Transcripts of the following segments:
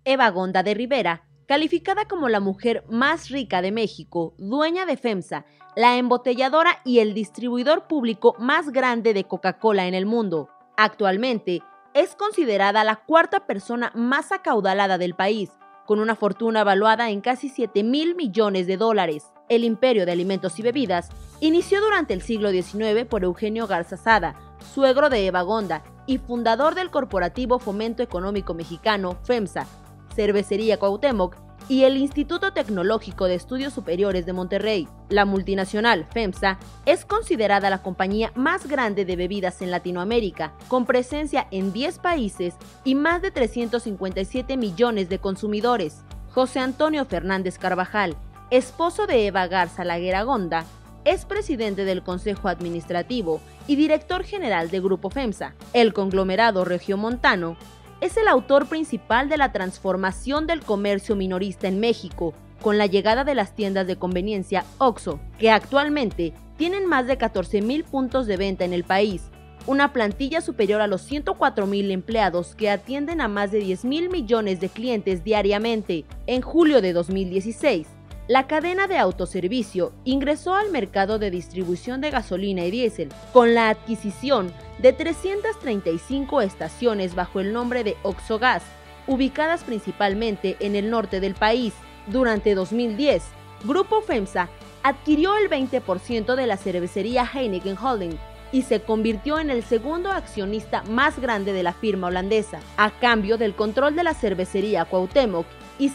Eva Gonda de Rivera, calificada como la mujer más rica de México, dueña de FEMSA, la embotelladora y el distribuidor público más grande de Coca-Cola en el mundo. Actualmente, es considerada la cuarta persona más acaudalada del país, con una fortuna valuada en casi 7,000 millones de dólares. El imperio de alimentos y bebidas inició durante el siglo XIX por Eugenio Garza Sada, suegro de Eva Gonda y fundador del corporativo Fomento Económico Mexicano, FEMSA, Cervecería Cuauhtémoc y el Instituto Tecnológico de Estudios Superiores de Monterrey. La multinacional FEMSA es considerada la compañía más grande de bebidas en Latinoamérica, con presencia en 10 países y más de 357 millones de consumidores. José Antonio Fernández Carvajal, esposo de Eva Garza Laguera Gonda, es presidente del Consejo Administrativo y director general de Grupo FEMSA. El conglomerado regiomontano es el autor principal de la transformación del comercio minorista en México, con la llegada de las tiendas de conveniencia OXXO, que actualmente tienen más de 14,000 puntos de venta en el país, una plantilla superior a los 104,000 empleados que atienden a más de 10,000 millones de clientes diariamente. En julio de 2016, la cadena de autoservicio ingresó al mercado de distribución de gasolina y diésel con la adquisición de 335 estaciones bajo el nombre de OXXO Gas, ubicadas principalmente en el norte del país. Durante 2010, Grupo FEMSA adquirió el 20% de la cervecería Heineken Holding y se convirtió en el segundo accionista más grande de la firma holandesa, a cambio del control de la cervecería Cuauhtémoc y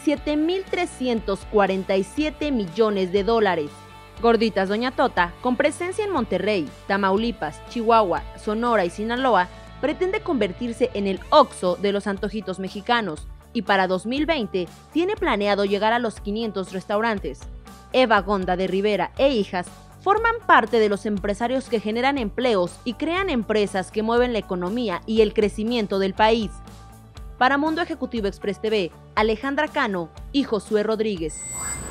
7,347 millones de dólares. Gorditas Doña Tota, con presencia en Monterrey, Tamaulipas, Chihuahua, Sonora y Sinaloa, pretende convertirse en el OXXO de los antojitos mexicanos y para 2020 tiene planeado llegar a los 500 restaurantes. Eva Gonda de Rivera e hijas forman parte de los empresarios que generan empleos y crean empresas que mueven la economía y el crecimiento del país. Para Mundo Ejecutivo Express TV, Alejandra Cano y Josué Rodríguez.